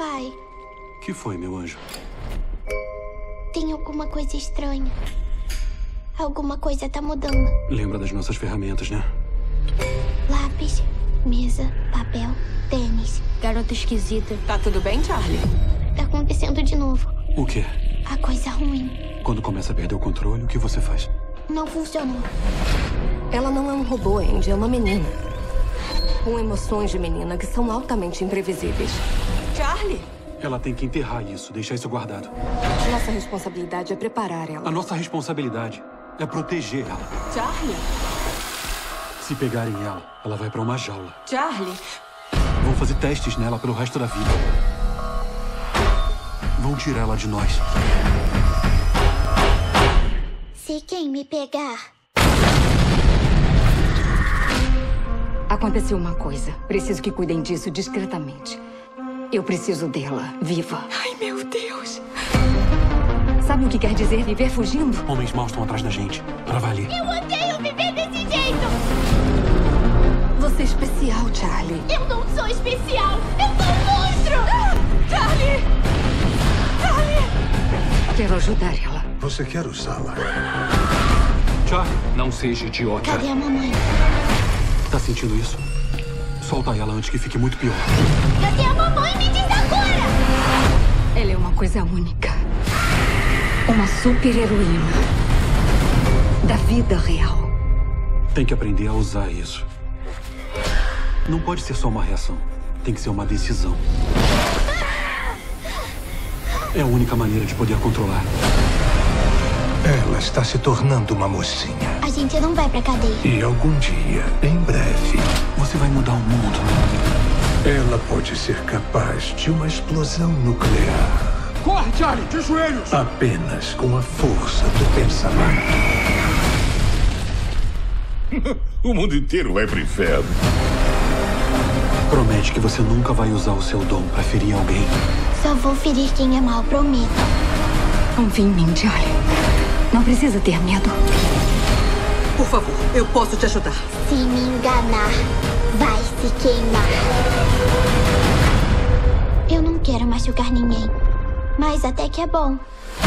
Pai, Que foi, meu anjo? tem alguma coisa estranha. Alguma coisa tá mudando. Lembra das nossas ferramentas, né? Lápis, mesa, papel, tênis. Garota esquisita. Tá tudo bem, Charlie? Tá acontecendo de novo. O quê? A coisa ruim. Quando começa a perder o controle, o que você faz? Não funcionou. Ela não é um robô, Andy, é uma menina. Com emoções de menina que são altamente imprevisíveis. Charlie! Ela tem que enterrar isso, deixar isso guardado. Nossa responsabilidade é preparar ela. A nossa responsabilidade é proteger ela. Charlie? Se pegarem ela, ela vai pra uma jaula. Charlie? Vão fazer testes nela pelo resto da vida. Vão tirar ela de nós. Se quem me pegar, Aconteceu uma coisa. Preciso que cuidem disso discretamente. Eu preciso dela, viva. Ai, meu Deus! Sabe o que quer dizer viver fugindo? Homens maus estão atrás da gente. Pra valer. eu odeio viver desse jeito! Você é especial, Charlie. Eu não sou especial! Eu sou um monstro! Charlie! Quero ajudar ela. Você quer usá-la? Charlie, não seja idiota. Cadê a mamãe? Tá sentindo isso? Solta ela antes que fique muito pior. Cadê a mamãe? Me diz agora! Ela é uma coisa única. Uma super-heroína. Da vida real. Tem que aprender a usar isso. Não pode ser só uma reação. Tem que ser uma decisão. É a única maneira de poder controlar. Ela está se tornando uma mocinha. A gente não vai pra cadeia. E algum dia, em breve, Você vai mudar o mundo. ela pode ser capaz de uma explosão nuclear. Corre, Charlie! De joelhos! Apenas com a força do pensamento. O mundo inteiro vai pro inferno. Promete que você nunca vai usar o seu dom pra ferir alguém. Só vou ferir quem é mal, prometo. Confie em mim, Charlie. Não precisa ter medo. Por favor, eu posso te ajudar. Se me enganar, vai se queimar. Eu não quero machucar ninguém, mas até que é bom.